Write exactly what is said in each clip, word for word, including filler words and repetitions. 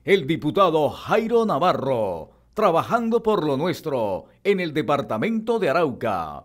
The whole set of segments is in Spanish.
El diputado Jairo Navarro, trabajando por lo nuestro en el departamento de Arauca.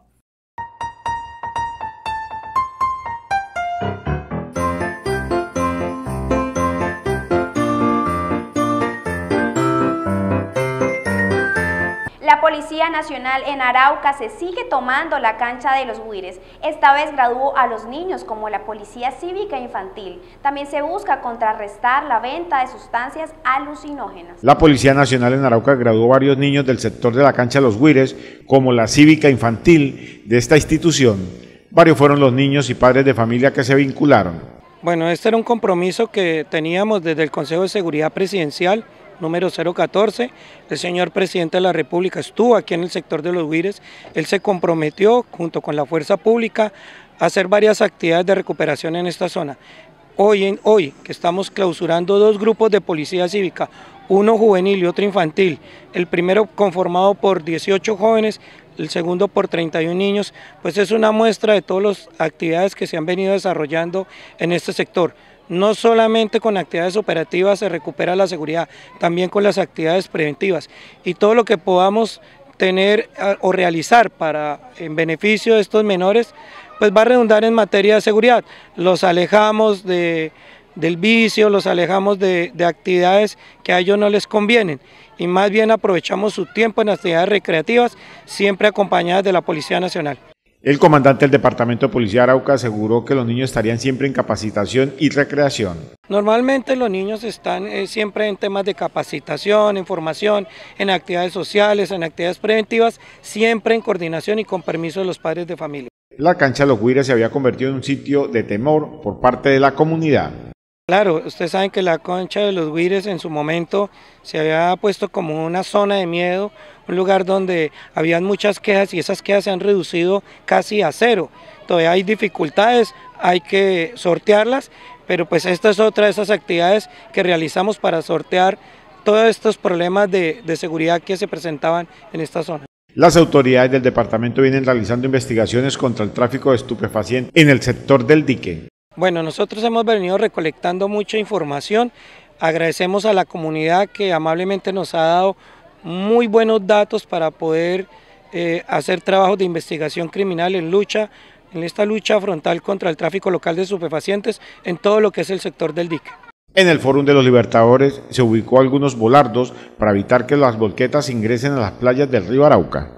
La Policía Nacional en Arauca se sigue tomando la cancha de los Guires. Esta vez graduó a los niños como la Policía Cívica Infantil. También se busca contrarrestar la venta de sustancias alucinógenas. La Policía Nacional en Arauca graduó varios niños del sector de la cancha de los Guires como la Cívica Infantil de esta institución. Varios fueron los niños y padres de familia que se vincularon. Bueno, este era un compromiso que teníamos desde el Consejo de Seguridad Presidencial número cero catorce, el señor presidente de la República estuvo aquí en el sector de los Guires, él se comprometió junto con la fuerza pública a hacer varias actividades de recuperación en esta zona. Hoy, en, hoy que estamos clausurando dos grupos de policía cívica, uno juvenil y otro infantil, el primero conformado por dieciocho jóvenes, el segundo por treinta y un niños, pues es una muestra de todas las actividades que se han venido desarrollando en este sector. No solamente con actividades operativas se recupera la seguridad, también con las actividades preventivas y todo lo que podamos tener o realizar para en beneficio de estos menores, pues va a redundar en materia de seguridad. Los alejamos de, del vicio, los alejamos de, de actividades que a ellos no les convienen y más bien aprovechamos su tiempo en actividades recreativas, siempre acompañadas de la Policía Nacional. El comandante del Departamento de Policía de Arauca aseguró que los niños estarían siempre en capacitación y recreación. Normalmente los niños están eh, siempre en temas de capacitación, en formación, en actividades sociales, en actividades preventivas, siempre en coordinación y con permiso de los padres de familia. La cancha de los Guires se había convertido en un sitio de temor por parte de la comunidad. Claro, ustedes saben que la cancha de los Guires en su momento se había puesto como una zona de miedo, un lugar donde habían muchas quejas y esas quejas se han reducido casi a cero. Todavía hay dificultades, hay que sortearlas, pero pues esta es otra de esas actividades que realizamos para sortear todos estos problemas de, de seguridad que se presentaban en esta zona. Las autoridades del departamento vienen realizando investigaciones contra el tráfico de estupefacientes en el sector del dique. Bueno, nosotros hemos venido recolectando mucha información, agradecemos a la comunidad que amablemente nos ha dado muy buenos datos para poder eh, hacer trabajos de investigación criminal en lucha, en esta lucha frontal contra el tráfico local de estupefacientes en todo lo que es el sector del dique. En el Fórum de los Libertadores se ubicó algunos volardos para evitar que las volquetas ingresen a las playas del río Arauca.